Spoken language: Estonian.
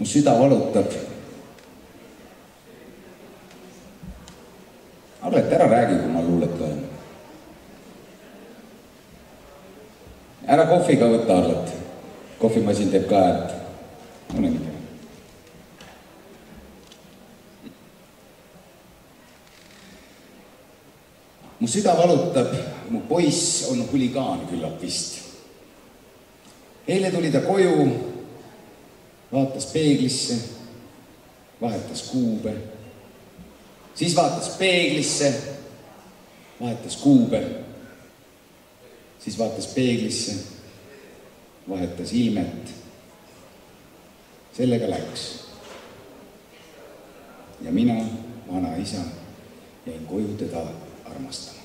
mu süda valutab. Arlet, ära räägi, kui ma luulet loen. Ära kohviga võtta, Arlet. Kohvimasin teeb ka häält. Ole nii. Mu süda valutab, mu poiss on huligaan küllap vist. Eile tuli ta koju, vaatas peeglisse, vahetas kuube. Siis vaatas peeglisse, vahetas kuube. Siis vaatas peeglisse, vahetas ilmet. Sellega läks. Ja mina, vana isa, jäin koju teda armastama.